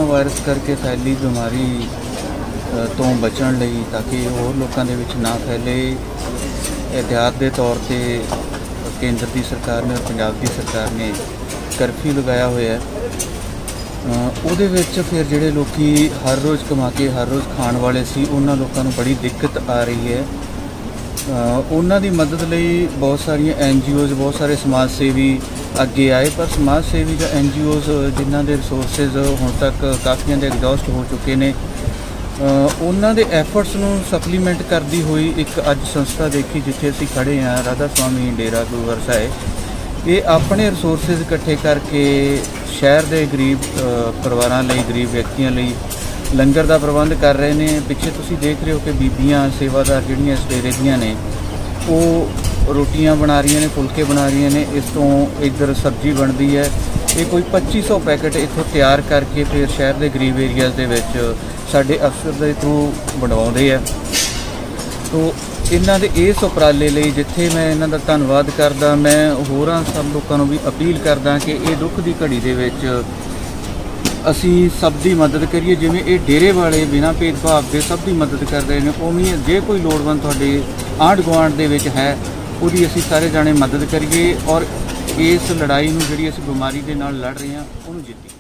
Virus करके फैली बीमारी तो बचण लई ताकि होर लोगों के विच ना फैले एहतियात के तौर पर केंद्र की सरकार ने और पंजाब की सरकार ने करफ्यू लगाया हुआ है। ਉਹਦੇ ਵਿੱਚ फिर ਜਿਹੜੇ ਲੋਕੀ हर रोज़ कमा के हर रोज़ खाण वाले सी उन्हां लोकां नूं बड़ी दिक्कत आ रही है। उन्हां दी मदद लई बहुत सारिया NGOज़ बहुत सारे समाज सेवी अगे आए, पर समाज सेवी या NGOज़ जिन्हां दे रिसोर्सिज हुण तक काफ़ियां दे एग्जॉस्ट हो चुके ने, उन्हां दे एफर्ट्स नूं सप्लीमेंट करदी हुई एक अज संस्था देखी जिथे असीं खड़े हाँ, राधा स्वामी डेरा गुरुवर साहिब। ये अपने रिसोर्सिज इकट्ठे करके शहर के गरीब परिवारों लई गरीब व्यक्तियों लई लंगर का प्रबंध कर रहे हैं। पिछे तुसीं देख रहे हो कि बीबियां सेवादार जिहड़ियां इस डेरे दियां ने वो रोटियां बना रही ने, फुलके बना रही ने। इस तो इधर सब्जी बनती है। ये कोई 2500 पैकेट इत्थों तैयार करके फिर शहर के गरीब एरियाज़ दे विच साडे अफसर के थ्रू बनवाउंदे है। तो इन्हां दे इस उपराले लई जिथे मैं इन्हां दा धन्नवाद करदा, मैं होरां सब लोकां नूं भी अपील करदा कि ये दुख की घड़ी दे विच असी सब की मदद करिए। जिवें ये डेरे वाले बिना भेदभाव के सब की मदद कर रहे हैं, उवें जे कोई लोड़वंद तुहाडे आंढ गुआंढ दे विच है उहदी असी सारे जाने मदद करिए और इस लड़ाई नूं जिहड़ी असी बीमारी दे नाल लड़ रहे हैं उहनूं जिੱਤੀਏ।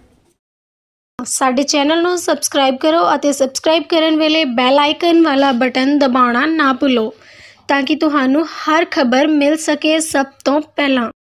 साडे चैनल नूं सबसक्राइब करो और सबसक्राइब करन वेले बैल आइकन वाला बटन दबाना ना भुलो ताकि तुहानूं हर खबर मिल सके सब तो पहला।